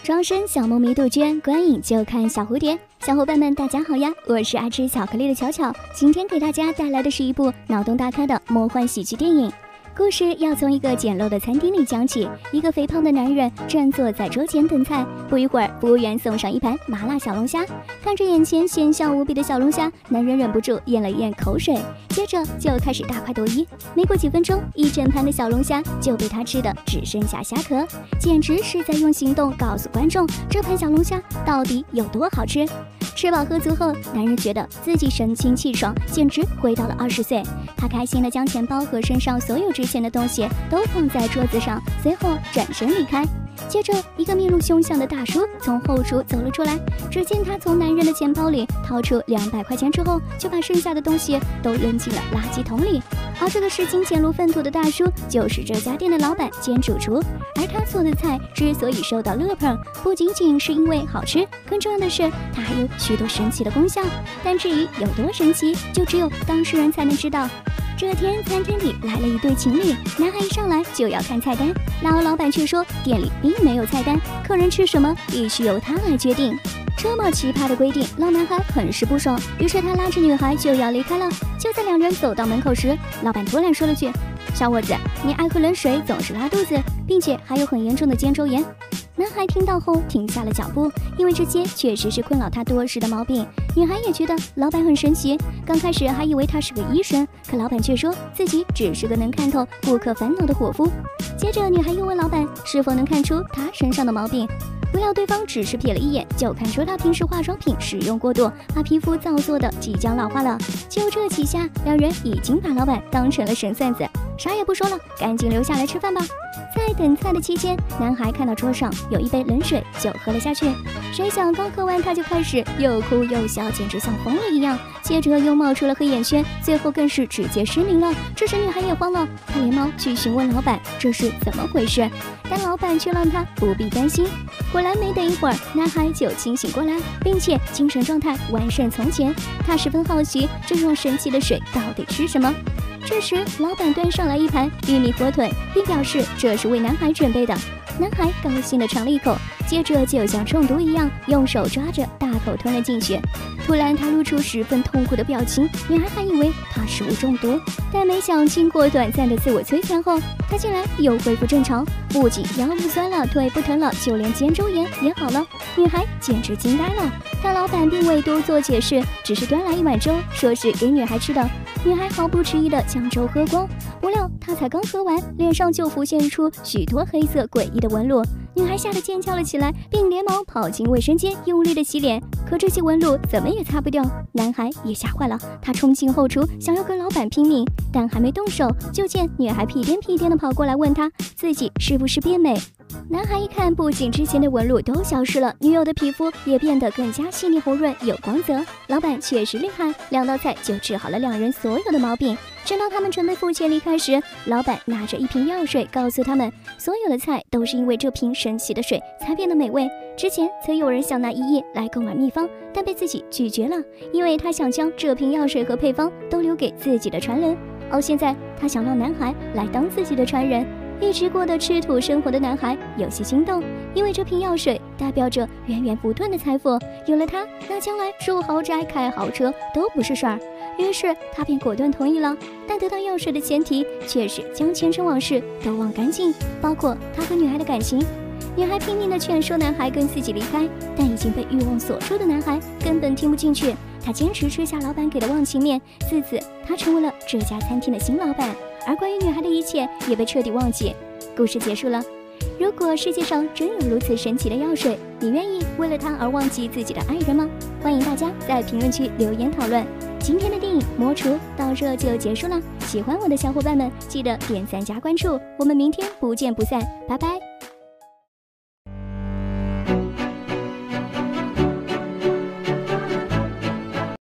装身小梦迷杜鹃，观影就看小蝴蝶。小伙伴们大家好呀，我是爱吃巧克力的巧巧，今天给大家带来的是一部脑洞大开的魔幻喜剧电影。故事要从一个简陋的餐厅里讲起，一个肥胖的男人正坐在桌前等菜，不一会儿服务员送上一盘麻辣小龙虾，看着眼前鲜香无比的小龙虾，男人忍不住咽了咽口水，接着就开始大快朵颐。没过几分钟，一整盘的小龙虾就被他吃的只剩下虾壳，简直是在用行动告诉观众这盘小龙虾到底有多好吃。吃饱喝足后，男人觉得自己神清气爽，简直回到了20岁。他开心地将钱包和身上所有值钱的东西都放在桌子上，随后转身离开。接着，一个面露凶相的大叔从后厨走了出来，只见他从男人的钱包里掏出200块钱之后，就把剩下的东西都扔进了垃圾桶里。而这个视金钱如粪土的大叔，就是这家店的老板兼主厨。而他做的菜之所以受到热捧，不仅仅是因为好吃，更重要的是它还有许多神奇的功效。但至于有多神奇，就只有当事人才能知道。这天，餐厅里来了一对情侣，男孩一上来就要看菜单，然而老板却说店里并没有菜单，客人吃什么必须由他来决定。这么奇葩的规定让男孩很是不爽，于是他拉着女孩就要离开了。就在两人走到门口时，老板突然说了句：“小伙子，你爱喝冷水，总是拉肚子，并且还有很严重的肩周炎。”男孩听到后停下了脚步，因为这些确实是困扰他多时的毛病。女孩也觉得老板很神奇，刚开始还以为他是个医生，可老板却说自己只是个能看透顾客烦恼的伙夫。接着女孩又问老板是否能看出他身上的毛病，不料对方只是瞥了一眼就看出他平时化妆品使用过度，把皮肤造作的即将老化了。就这几下，两人已经把老板当成了神算子，啥也不说了，赶紧留下来吃饭吧。在等菜的期间，男孩看到桌上有一杯冷水就喝了下去，谁想刚喝完他就开始又哭又笑，简直像疯了一样，接着又冒出了黑眼圈，最后更是直接失明了。这时女孩也慌了，她连忙去询问老板这是怎么回事，但老板却让她不必担心。果然没等一会儿，男孩就清醒过来，并且精神状态完胜从前。他十分好奇这种神奇的水到底是什么。这时老板端上来一盘玉米火腿，并表示这是为男孩准备的。男孩高兴地尝了一口，接着就像中毒一样用手抓着大口吞了进去。突然他露出十分痛苦的表情，女孩还以为他食物中毒，但没想经过短暂的自我摧残后，他竟然又恢复正常，不仅腰不酸了，腿不疼了，就连肩周炎也好了。女孩简直惊呆了，但老板并未多做解释，只是端来一碗粥，说是给女孩吃的。女孩毫不迟疑地将粥喝光，不料她才刚喝完，脸上就浮现出许多黑色诡异的纹路。女孩吓得尖叫了起来，并连忙跑进卫生间用力地洗脸，可这些纹路怎么也擦不掉。男孩也吓坏了，他冲进后厨想要跟老板拼命，但还没动手，就见女孩屁颠屁颠地跑过来问他自己是不是变美。男孩一看，不仅之前的纹路都消失了，女友的皮肤也变得更加细腻红润有光泽。老板确实厉害，2道菜就治好了两人所有的毛病。正当他们准备付钱离开时，老板拿着一瓶药水告诉他们，所有的菜都是因为这瓶神奇的水才变得美味。之前曾有人想拿1亿来购买秘方，但被自己拒绝了，因为他想将这瓶药水和配方都留给自己的传人。而现在他想让男孩来当自己的传人。一直过得吃土生活的男孩有些心动，因为这瓶药水代表着源源不断的财富，有了它，那将来住豪宅开豪车都不是事儿。于是他便果断同意了，但得到药水的前提却是将前尘往事都忘干净，包括他和女孩的感情。女孩拼命地劝说男孩跟自己离开，但已经被欲望锁住的男孩根本听不进去，他坚持吃下老板给的忘情面，自此他成为了这家餐厅的新老板，而关于女孩的一切也被彻底忘记。故事结束了。如果世界上真有如此神奇的药水，你愿意为了它而忘记自己的爱人吗？欢迎大家在评论区留言讨论。今天的电影《魔厨》到这就结束了，喜欢我的小伙伴们记得点赞加关注，我们明天不见不散，拜拜。